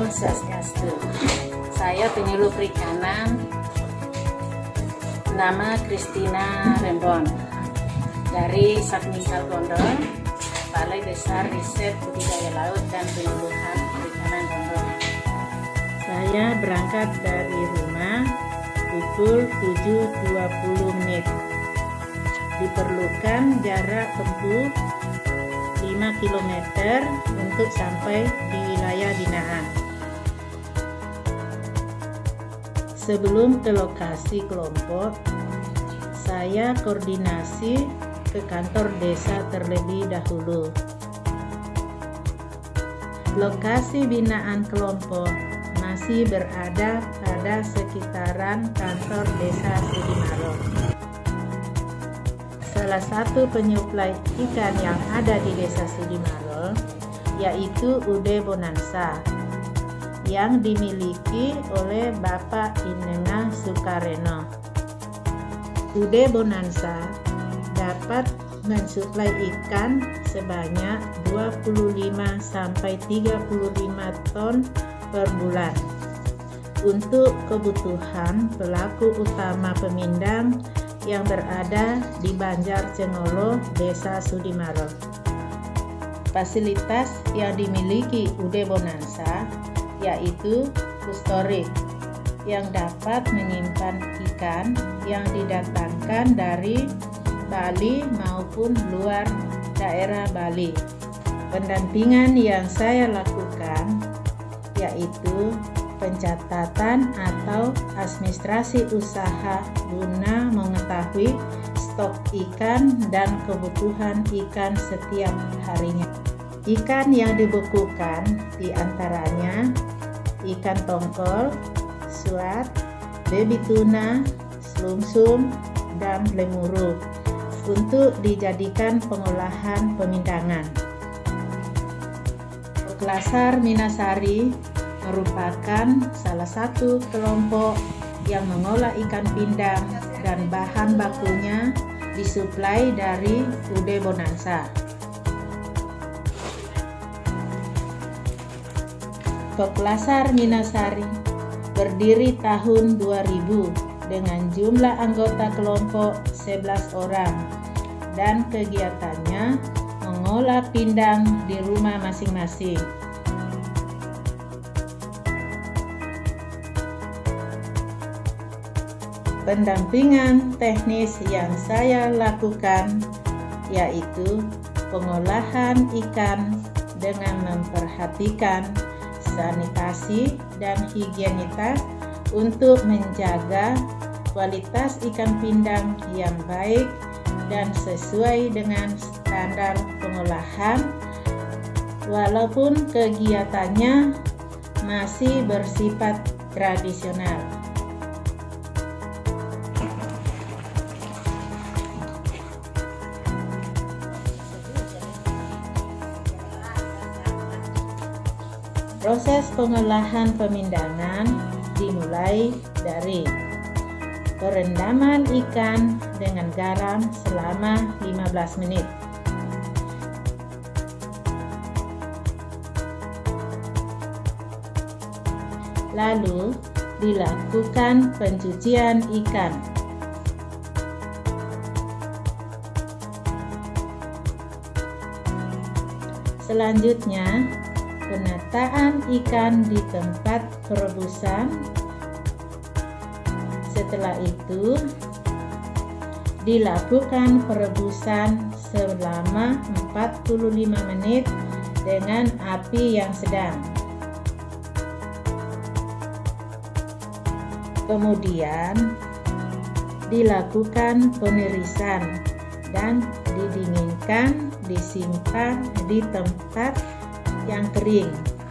Om Swastiastu. Saya penyuluh perikanan, nama Christina Rembon dari Satmingkal Gondol, Balai Besar Riset Budidaya Laut dan Penyuluhan Perikanan Gondol. Saya berangkat dari rumah pukul 7.20. Diperlukan jarak tempuh 5 km untuk sampai di wilayah binaan. Sebelum ke lokasi kelompok, saya koordinasi ke kantor desa terlebih dahulu. Lokasi binaan kelompok masih berada pada sekitaran kantor desa Sudimaro. Salah satu penyuplai ikan yang ada di desa Sudimaro yaitu UD Bonansa yang dimiliki oleh Bapak Inenga Sukareno. UD Bonansa dapat mensuplai ikan sebanyak 25-35 ton per bulan untuk kebutuhan pelaku utama pemindang yang berada di Banjar Cengolo, Desa Sudimaro. Fasilitas yang dimiliki UD Bonansa yaitu pustorik yang dapat menyimpan ikan yang didatangkan dari Bali maupun luar daerah Bali. Pendampingan yang saya lakukan yaitu pencatatan atau administrasi usaha guna mengetahui stok ikan dan kebutuhan ikan setiap harinya. Ikan yang dibukukan diantaranya ikan tongkol, suat, baby tuna, slungsum, dan lemuru untuk dijadikan pengolahan pemindangan. Klasar Minasari merupakan salah satu kelompok yang mengolah ikan pindang dan bahan bakunya disuplai dari UD Bonansa. Poklasar Minasari berdiri tahun 2000 dengan jumlah anggota kelompok 11 orang dan kegiatannya mengolah pindang di rumah masing-masing. Pendampingan teknis yang saya lakukan yaitu pengolahan ikan dengan memperhatikan sanitasi dan higienitas untuk menjaga kualitas ikan pindang yang baik dan sesuai dengan standar pengolahan walaupun kegiatannya masih bersifat tradisional. Proses pengolahan pemindangan dimulai dari perendaman ikan dengan garam selama 15 menit. Lalu dilakukan pencucian ikan. Selanjutnya, penataan ikan di tempat perebusan. Setelah itu dilakukan perebusan selama 45 menit dengan api yang sedang. Kemudian dilakukan penirisan dan didinginkan, disimpan di tempat yang kering.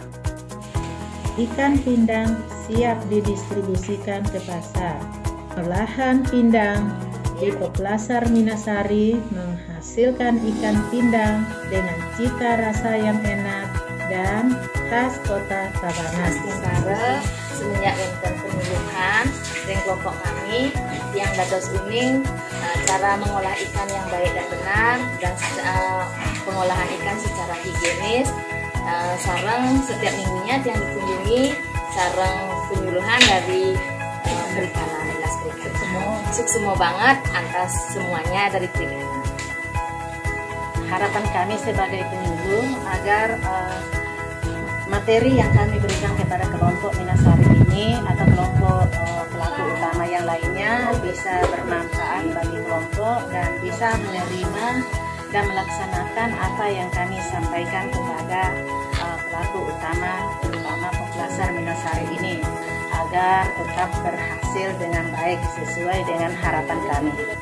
Ikan pindang siap didistribusikan ke pasar. Olahan pindang di Poklasar Minasari menghasilkan ikan pindang dengan cita rasa yang enak dan khas kota Tabanan. Sementara semenjak melakukan penyuluhan dengan kelompok kami yang dados uning cara mengolah ikan yang baik dan benar dan pengolahan ikan secara higienis sarang setiap minggunya yang dikunjungi sarang penyuluhan dari Perikanan Dinas Perikanan. Sukses banget atas semuanya dari Perikanan. Harapan kami sebagai penyuluh agar materi yang kami berikan kepada kelompok Minasari ini atau kelompok pelaku utama yang lainnya bisa bermanfaat bagi kelompok dan bisa menerima dan melaksanakan apa yang kami sampaikan kepada pelaku utama, terutama Poplasar Minasari ini, agar tetap berhasil dengan baik sesuai dengan harapan kami.